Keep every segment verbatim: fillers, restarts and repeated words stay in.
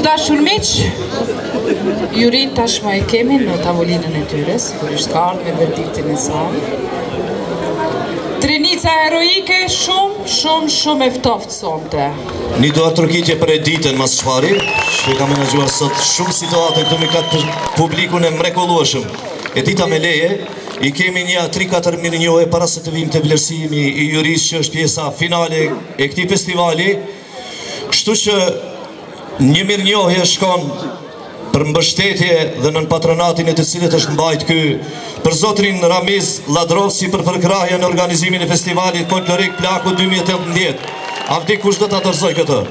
Dashur miq, jurin tashmë e kemi në tavolinën e tyre, sigurisht ka ardhur me verdiktin e saj. Trenica heroike shumë, shumë, shumë e ftoftë sonte. Një doar trokitje për e ditën mas çfarë, që ka menaxhuar sot shumë situate këtu me këtë publikun e mrekullueshëm. E dita me leje, i kemi një tri katër mirënjohje para se të vim të vlerësimi i jurisë që është pjesa finale e këtij festivali. Kështu që një mirënjohje shkon për mbështetje dhe nën patronatin e të cilët është mbajt ky për zotrin Ramiz Ladrovsi për përkrahjen në organizimin e festivalit folklorik Plaku dy mijë e tetëmbëdhjetë. Avdi, kush do ta dorëzoj këtë?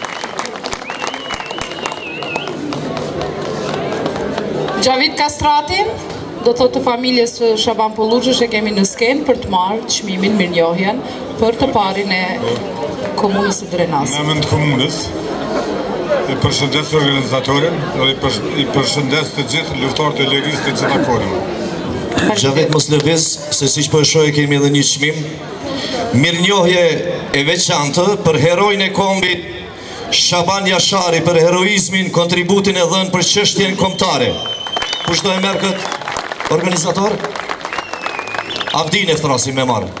Gjavit Kastrati, do thotë të familjes Shaban Polluxhës e kemi në skenë për të marrë çmimin mirënjohjen për të parin e komunës së Drenas. Në emër të komunës, i përshëndes organizatorin dhe i përshëndes të gjithë luftarët e Lerisë të gjitha kohën. Gjavit mos lëviz, se siç po e shoh kemi edhe një çmim. Mirënjohje e veçantë për herojin e kombit Shaban Jashari për heroizmin, kontributin e dhënë për çështjen kombëtare. Kush do e merr këtë? Organizator? Avdin e ftrasim me marë.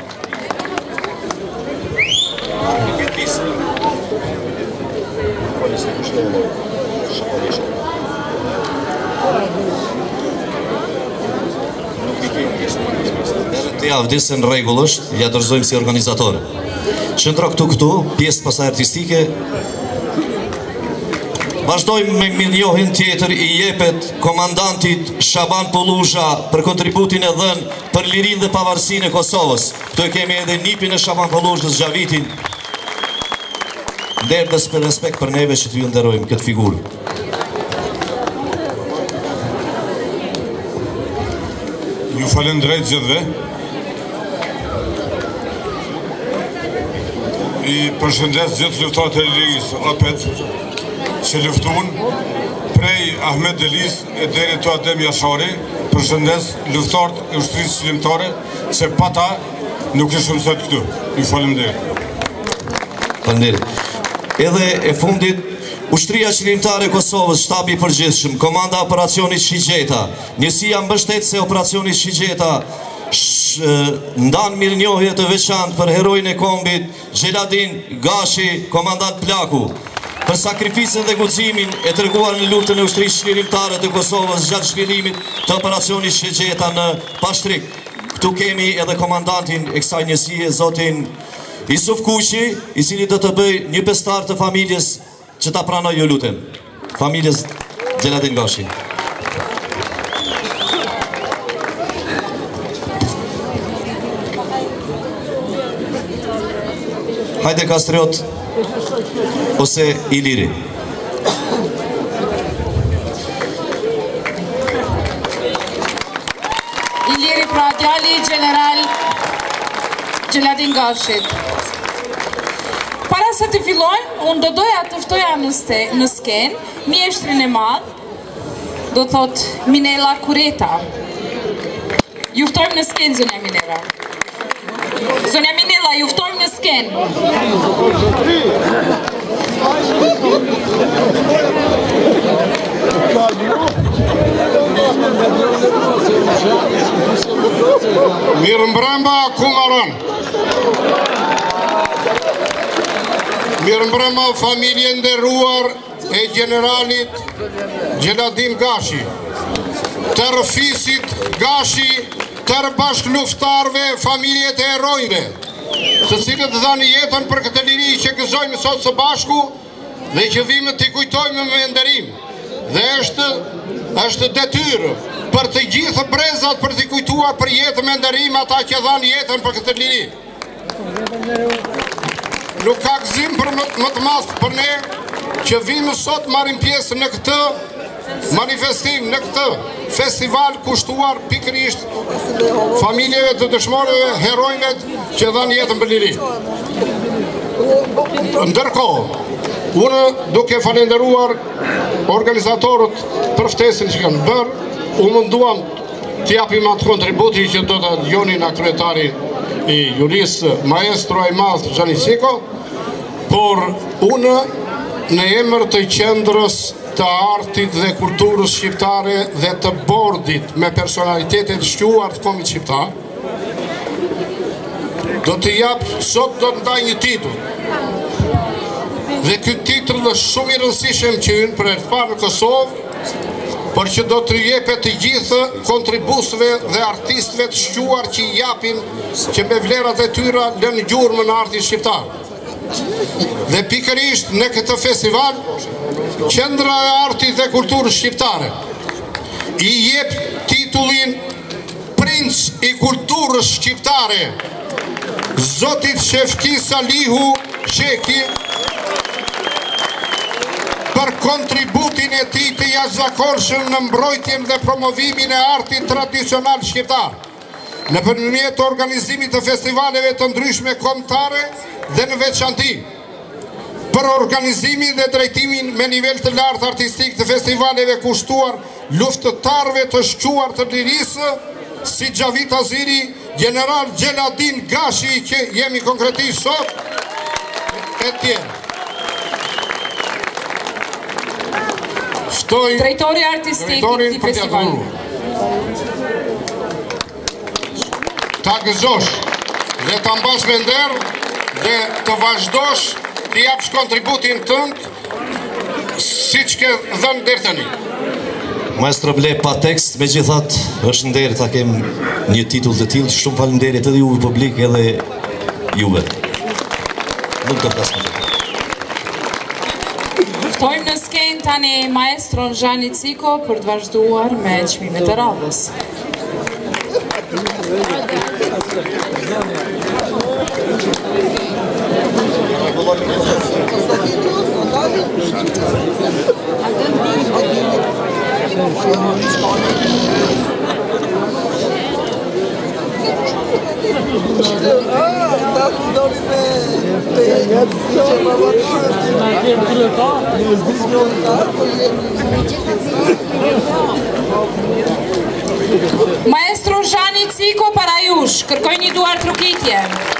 Të javdisën regull është, ja dorëzojmë si organizator. Qëndro këtu këtu, pjesë pasaj artistike. Vazhdojmë me mirënjohjen tjetër i jepet komandantit Shaban Polluxha për kontributin e dhënë për lirinë dhe pavarësinë e Kosovës. Këtu e kemi edhe nipin e Shaban Polluxhës, Xhavitin. Nderdhës për respekt për neve që t'ju nderojmë këtë figurë. Ju falenderoj gjithëve. I përshëndes gjithë luftarët e Lerisë, opet që luftun prej Ahmet Delis e deri të Adem Jashari, përshëndes luftarët e ushtrisë qëllimtare që pa ta nuk ishëm sot këtu. Ju faleminderit. Faleminderit. Edhe e fundit, ushtria qëllimtare e Kosovës, shtabi i përgjithshëm, komanda operacionit Shigjeta, njësia mbështetëse e operacionit Shigjeta, ndan mirënjohje të veçantë për herojin e kombit Xheladin Gashi, komandant Plaku, për sakrificën dhe guximin e treguar në luftën e ushtrisë qlirimtare të Kosovës gjatë zhvillimit të operacionit Shigjeta në Pashtrik. Këtu kemi edhe komandantin e kësaj njësie, zotin Isuf Kuqi, i cili do të bëj një pestar të familjes që ta pranoj, ju lutem. Familjes Xheladin Gashi. Hajde Kastriot ose Iliri. Iliri pra djali general Xheladin Gashit. Para se të fillojmë, unë do doja të ftoja në skenë mjeshtrin e madh, do thot Minela Kureta. Ju ftojmë në skenë, zonja Minela. Zonja Minela, ju ftojmë në skenë. Mirëmbrëma Kumaron. Mirëmbrëma familje nderuar e generalit Xheladin Gashi, tërë fisit Gashi, tërë bashk luftarve, familjet e herojve, të cilët dhanë jetën për këtë liri që gëzojmë sot së bashku dhe që vime të kujtojmë me nderim. Dhe është, është detyrë për të gjithë brezat për të kujtuar për jetë me nderim ata që dhanë jetën për këtë liri. Nuk ka gëzim për më, më të madh për ne që vime sot marrim pjesë në këtë manifestim, në këtë festival kushtuar pikërisht familjeve të dëshmorëve, herojve që dhanë jetën për liri. Ndërkohë, unë duke falenderuar organizatorët për ftesën që kanë bërë, u munduam të japim atë kontributi që do të dëgjoni nga kryetari i jurisë, maestro i madh Xhani Siko, por unë në emër të qendrës të artit dhe kulturës shqiptare dhe të bordit me personalitetet shquar të Kombit Shqiptar, do të jap, sot do të ndaj një titull. Dhe ky titull është shumë i rëndësishëm që ynë për herë të parë në Kosovë, por që do të jepet të gjithë kontribusëve dhe artistëve të shquar që i japin që me vlerat e tyra lënë gjurmën në artin shqiptar. Dhe pikërisht në këtë festival, Qendra e Artit dhe Kulturës Shqiptare i jep titullin Princ i Kulturës Shqiptare Zotit Shefki Salihu Sheki për kontributin e tij të jashtëzakonshëm në mbrojtjen dhe promovimin e artit tradicional shqiptar, në përmjet organizimit të festivaleve të ndryshme kombëtare dhe në veçanti, për organizimin dhe drejtimin me nivel të lartë artistik të festivaleve kushtuar luftëtarëve të shquar të lirisë, si Xhavit Aziri, General Gjeladin Gashi, që jemi konkretisht sot, e tjerë. Drejtori artistik i këtij festivali. Ta gëzosh dhe ta mbash me nder dhe të vazhdosh të japsh kontributin tënd siç ke dhënë deri tani. Maestro Ble, pa tekst, me gjithat është nderë ta kem një titull të tillë. Shumë faleminderit edhe juve publik edhe juve. Nuk do të flas më. Ftojmë në skenë tani maestron Zhani Ciko për të vazhduar me çmimet e radhës. Maestro Zhani Ciko para jush, kërkoj një duar trokitje.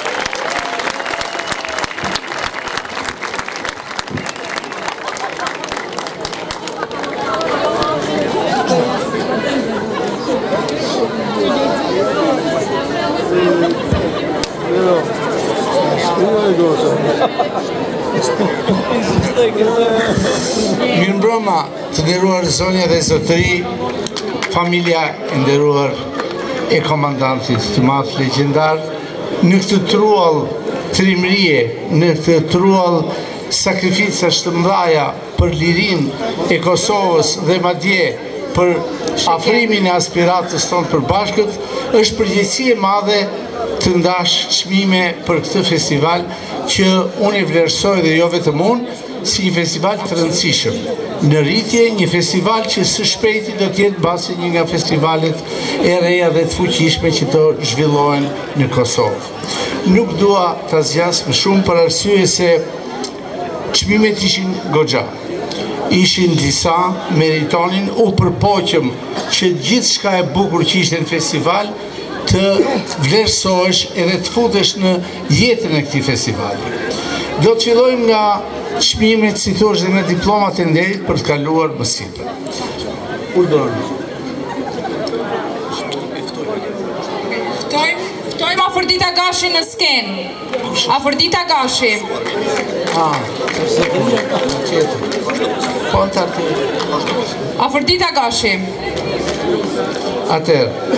Mirë mbrëma të nderuar zonja dhe zotëri, familja e nderuar e komandantit të madh legjendar, në këtë truall trimërie, në këtë truall sakrificash të mëdha për lirinë e Kosovës dhe madje për afrimin e aspiratës tonë për bashkët, është përgjegjësi e madhe të ndash çmime për këtë festival që unë e vlerësoj dhe jo vetëm unë, si një festival të rëndësishëm. Në rritje, një festival që së shpejti do t'jetë basi një nga festivalet e reja dhe të fuqishme që të zhvillohen në Kosovë. Nuk dua të zgjas më shumë për arsye se çmimet ishin goxha. Ishin disa, meritonin, u përpoqëm që gjithë shka e bukur që ishte në festival të vlerësohesh edhe të futesh në jetën e këtij festivali. Do të fillojmë nga çmimet, si thosh, dhe nga diplomat e nderit për të kaluar më sipër. Urdhëroni. Ftojmë, ftojmë Afërdita Gashi në skenë. Afërdita Gashi. Ah, tjetër. Po në tartë. Afërdita Gashi. Atëherë,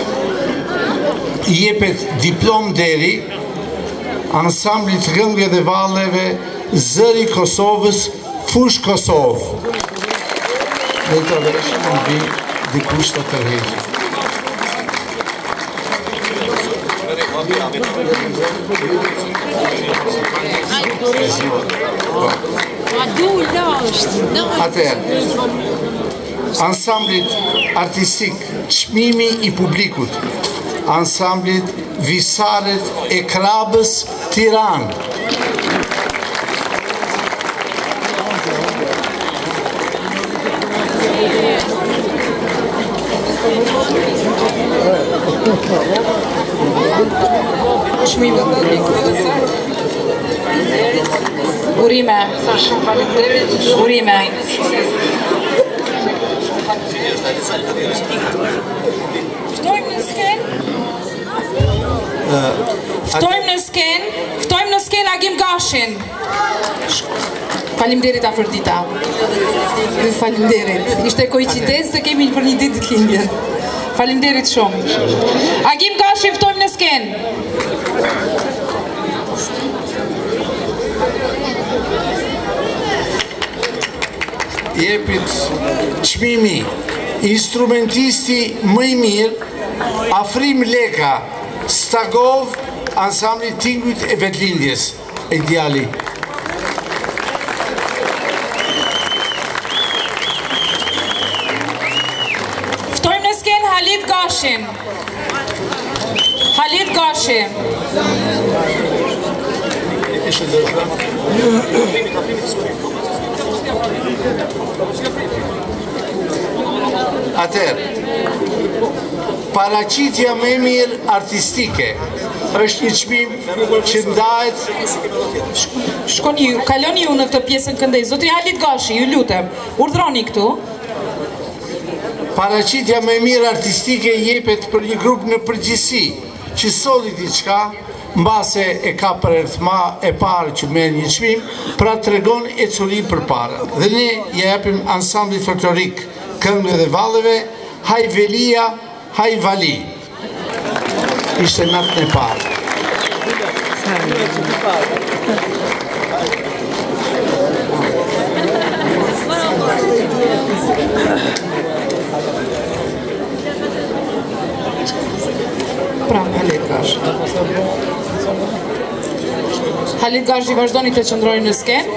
jepet diplom deri ansamblit Rëngë dhe Valleve Zëri Kosovës, Fush Kosovë. Dhe të veshë në vi dikush të të rejgjë. Atëherë, ansamblit artistik çmimi i publikut, ansamblit Visaret e Krabës Tiranë. Çmimi i publikut. Urime. Urime. Ftojmë në sken. Ftojmë në sken. Ftojmë në sken Agim Gashin. Faleminderit Afrodita. Faleminderit. Ishte koincidencë se kemi për një ditë ditëlindje. Faleminderit shumë. Agim Gashin ftojmë në sken. Jepit çmimi instrumentisti më i mirë Afrim Leka, Stagov, ansambli Tingujt e Vetlindjes, e djali. Ftojmë në sken Halit Gashin. Halit Gashi. Atër, paraqitja më e mirë artistike është një çmim që ndahet. Shkoni ju, kaloni ju në këtë pjesën këndej. Zoti Halit Gashi, ju lutem, urdhroni këtu. Paraqitja më e mirë artistike jepet për një grup në përgjithësi që solli diçka, mbase e ka për erthma e parë që merr një çmim, pra tregon e culi për para. Dhe ne ja japim ansamblit folklorik këngëve dhe vallëve, Haj Velia, Haj Vali. Ishte natën e parë. Pra, Halit Gashi. Halit Gashi, vazhdoni të qëndroni në sken.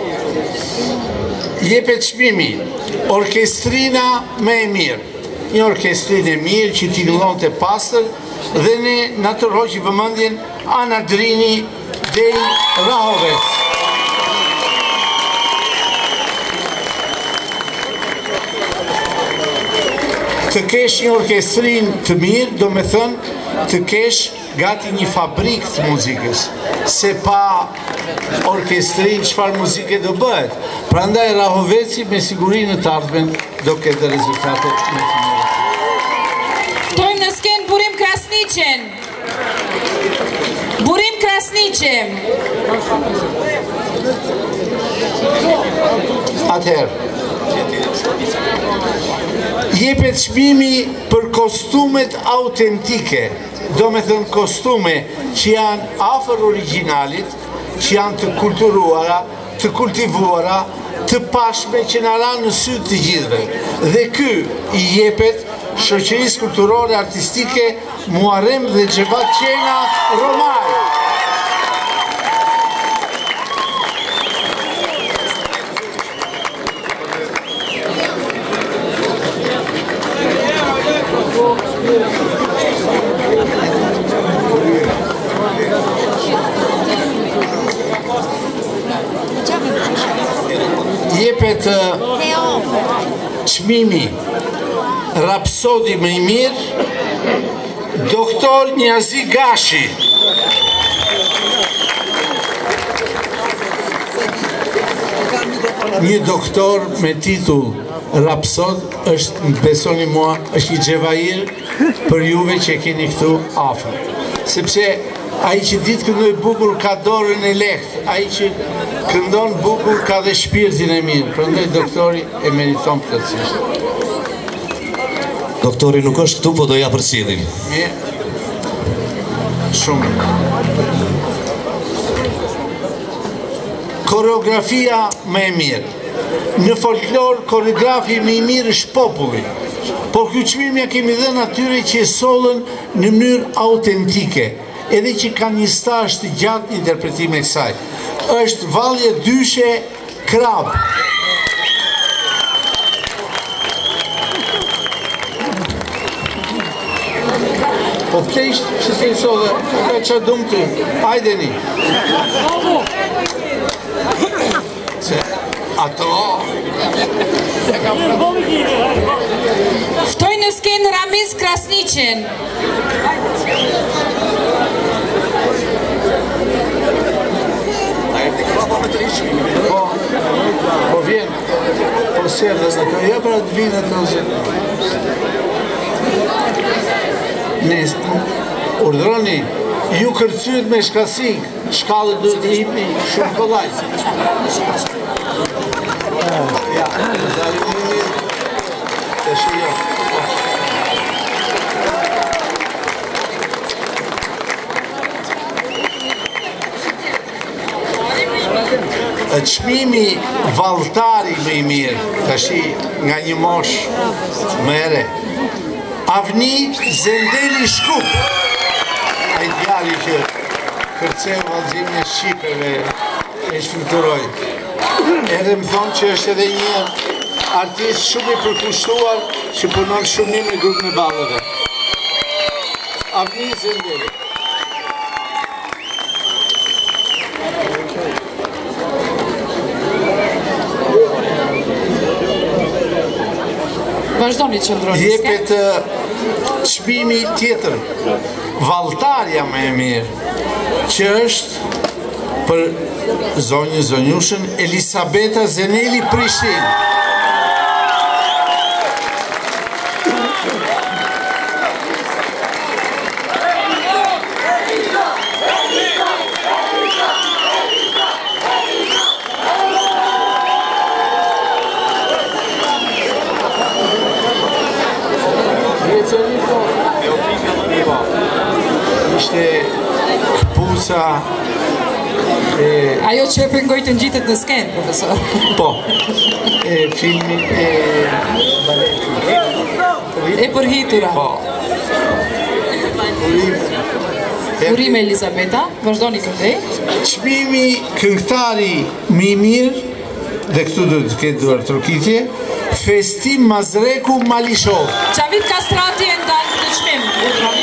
Jepet çmimi, orkestrina më e mirë. Një orkestrinë e mirë që t'i ngllon të pastër dhe ne na tërhoqi vëmendjen Ana Drini Dej Rahovec. Të kesh një orkestrinë të mirë, do me thënë të kesh gati një fabrikë të muzikës, se pa orkestrinë çfarë muzike do bëhet. Prandaj Rahoveci me siguri në të ardhmen do ketë rezultate më të mira. Ftojmë në sken Burim Krasniqen. Burim Krasniqen. Atëherë, jepet çmimi për kostumet autentike, do me thënë kostume që janë afër originalit, që janë të kulturuara, të kultivuara, të pashme që në ranë në sy të gjithve. Dhe ky i jepet shoqërisë kulturore artistike Muharrem dhe Xhevat Qena Romaj. Jepet çmimi rapsodi më i mirë Doktor Niazi Gashi. Një doktor me titull rapsod është, besoni mua, është i xhevair për juve që keni këtu afër. Sepse ai që ditë këndoj bukur ka dorën e lehtë, ai që këndon bukur ka dhe shpirtin e mirë. Prandaj doktori e meriton plotësisht. Doktori nuk është këtu, po do ja përcjellim. Mirë. Shumë. Koreografia më e mirë. Në folklor, koreografi më i mirë është populli. Por ky çmim ja kemi dhënë atyre që e sollën në mënyrë autentike, edhe që kanë një stazh të gjatë interpretime e kësaj. Është Vallje Dyshe Krab. Po pëse ishtë që se i sodhe, ka që dumë ty, hajdeni. Se ato... Ftoj në sken Ramiz Krasniqen. Po, po vjen, po sërë dhe të ja pra të vinë të nëzë. Ne, urdroni, ju kërcyt me shkasik, shkallët duhet të hipni shumë kollaj. Ja, në zari më mirë, të shio. Çmimi valltari më i mirë, tash nga një mosh më e re. Avni Zendeli Shkup. Ai djali që kërceu vallëzimin e shqipeve e shfrytëroi. Edhe më thonë që është edhe një artist shumë i përkushtuar që punon shumë me grupin e ballëve. Avni Zendeli. Vazhdoni që ndroni. Jepet çmimi tjetër, valltarja më e mirë, që është për zonjë zonjushën Elisabeta Zeneli Prishtin. Ishte këpusa Ajo që e pëngoj të ngjitet në skenë, profesor. Po, e filmi e E përhitura. Po. Urime Elisabeta, vazhdoni këtej. Çmimi këngëtari më i mirë, dhe këtu do të ketë duar trokitje, Festim Mazreku Malishov. Çavit Kastrati e ndan këtë çmim, urdhroni.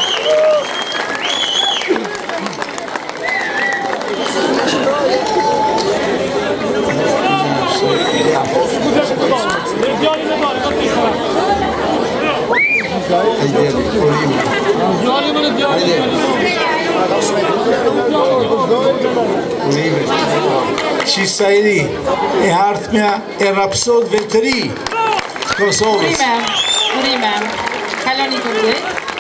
Hajde, urime. Hajde. Urime. Qisajri, e hartmja e rapsodve të ri të Kosovës. Urime, urime. Kaloni këtej.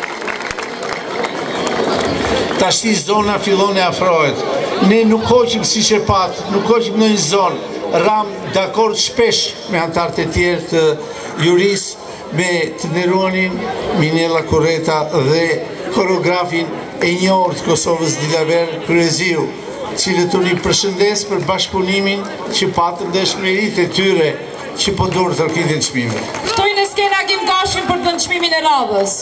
Tashti zona fillon e afrohet. Ne nuk hoqim si që pat, nuk hoqim në një zonë. Ram dakord shpesh me antarët e tjerë të juris, me të nderuarin Minella Kurreta dhe koreografin e njohur të Kosovës Dilaver Kryeziu, cilët unë i përshëndes për bashkëpunimin që patën dhe shmerit e tyre që po dorë të rkitin çmime. Ftoj në skenë Agim Gashin për të në çmimin e radhës.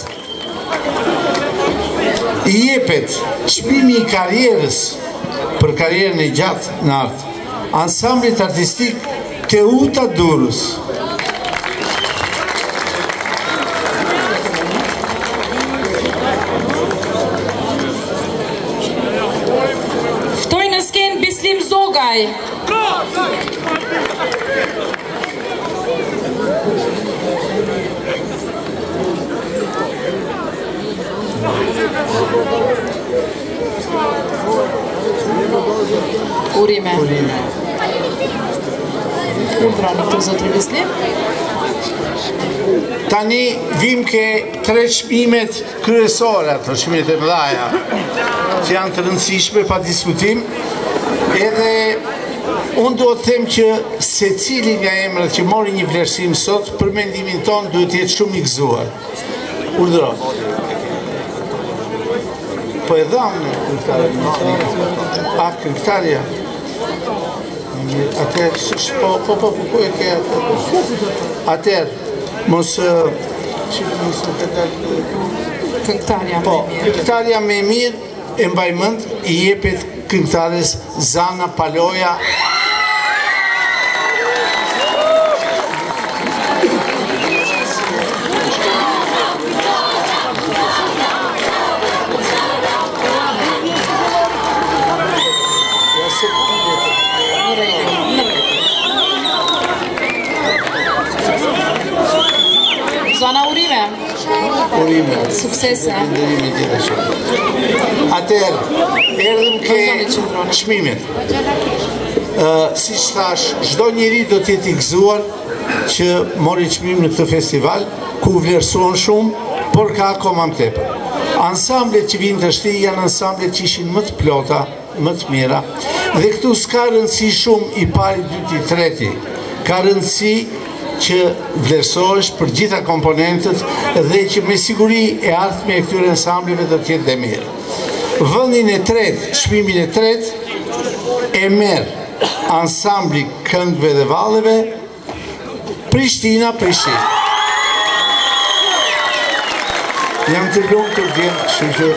I jepet çmimi i karrierës për karrierën e gjatë në art, ansamblit artistik Teuta Durrës. Ftoj në skenë Bislim Zogaj. Urime. Urdhroni këtë zotri Bislim. Tani vim ke tre çmimet kryesore, ato çmimet e mëdha, që janë të rëndësishme pa diskutim, edhe unë do të them që secili nga emrat që mori një vlerësim sot, për mendimin ton duhet të jetë shumë i gëzuar. Urdhëro. Po e dhamë në këngëtarja. A, këngëtarja. Atër, po, po, po, po, e ke atër. Atër, mos... Këngëtarja Po, me mirë. këngëtarja me mirë e mbaj mend i jepet këngëtares Zana Paloja. Zona Urime. Urime. Suksese. Nderimi tjetër shumë. Atëherë, erdhëm ke çmimet. Si që thash, çdo njeri do t'jetë i gëzuar që mori çmim në këtë festival, ku vlerësohen shumë, por ka akoma më tepër. Ansamblet që vinë të shti janë ansamblet që ishin më të plota, më të mira, dhe këtu s'ka rëndësi shumë i pari, dyti, treti. Ka rëndësi që vlerësohesh për gjitha komponentët dhe që me siguri e ardhme e këtyre ansambleve do t'jetë dhe mirë. Vëndin e tretë, çmimin e tretë, e merë ansambli këngëve dhe valleve Prishtina, Prishtina. Jam të lumë të vjenë, kështu që...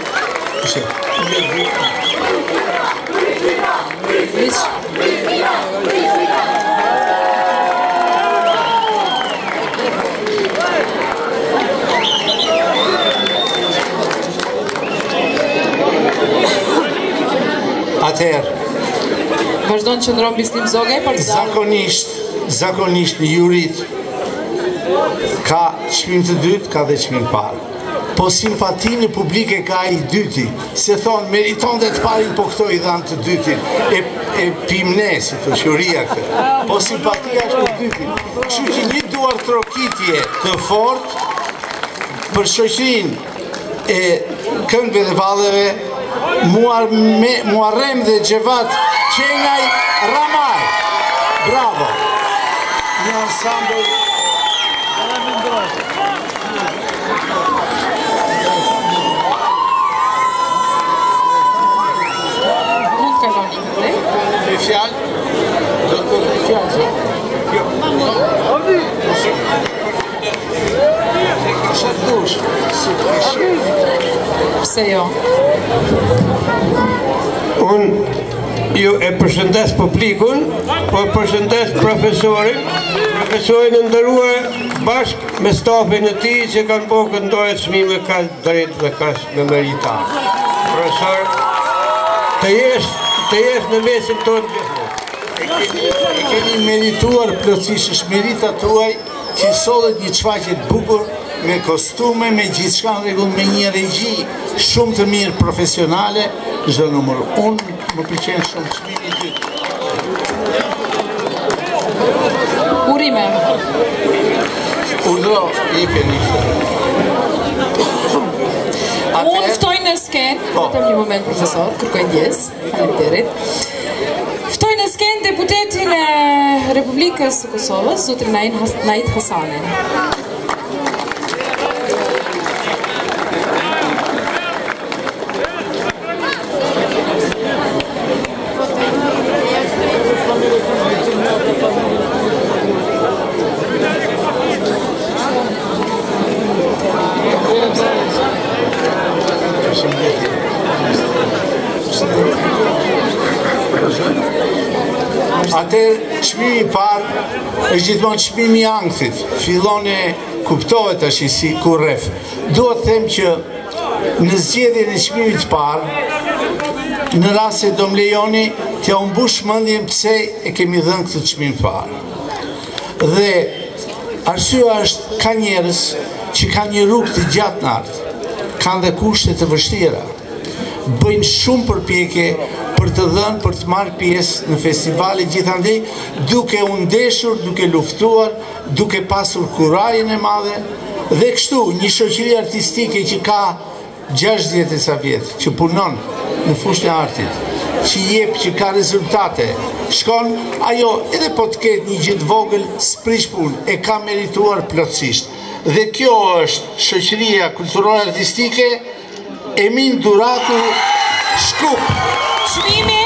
Atëherë, Vazhdo në qëndron Bislim Zogaj për të dalë. Zakonisht, zakonisht në jurit ka çmim të dytë, ka dhe çmim parë. Po simpatinë publike ka i dyti, se thonë meriton dhe të parin, po këto i dhanë të dytin, e, e pimne, si të shuria këtë. Po simpatia është për dytin. Kështu që një duar trokitje të fort për shoqërinë e këngëve dhe valleve, Muarrem dhe Xhevat Qenaj Ramaj. Bravo! Një ansambël Mund të kaloni këtë? me fjalë, do të thotë me fjalë. Jo. Sa dush, si të Pse jo? Unë ju e përshëndes publikun, po përshëndes profesorin, profesorin e nderuar bashkë me stafin e tij që kanë bërë këndoje çmime kaq drejt dhe kaq me merita. Profesor, të jesh, të jesh në mesin tonë gjithmonë. E keni merituar plotësisht, është merita tuaj që sollet një çfaqje të bukur me kostume, me gjithçka në rregull, me një regji shumë të mirë profesionale, çdo numër. Unë më pëlqen shumë çmimi i dytë. Urime. Urdhro, jepeni. Unë ftoj në skenë, vetëm një moment profesor, kërkoj ndjes, faleminderit. Ftoj në skenë deputetin e Republikës së Kosovës, zotrin Naid Hasanin. Atëherë, çmimi i parë është gjithmonë çmimi i ankthit. Fillon e kuptohet tash si kur rref. Duhet të them që në zgjedhjen e çmimit të parë, në rast se do më lejoni, t'ja u mbush mendjen pse e kemi dhënë këtë çmim të parë. Dhe arsyeja është ka njerëz që kanë një rrugë të gjatë në art, kanë dhe kushte të vështira, bëjnë shumë përpjekje për të dhënë, për të marrë pjesë në festivale, gjithandej duke u ndeshur, duke luftuar, duke pasur kurajën e madhe, dhe kështu një shoqëri artistike që ka gjashtëdhjetë e sa vjetë, që punon në fushën e artit, që jep, që ka rezultate, shkon, ajo edhe po të ketë një gjë të vogël, s'prish punë, e ka merituar plotësisht. Dhe kjo është shoqëria kulturore artistike Emin Duraku Shkup. Çmimi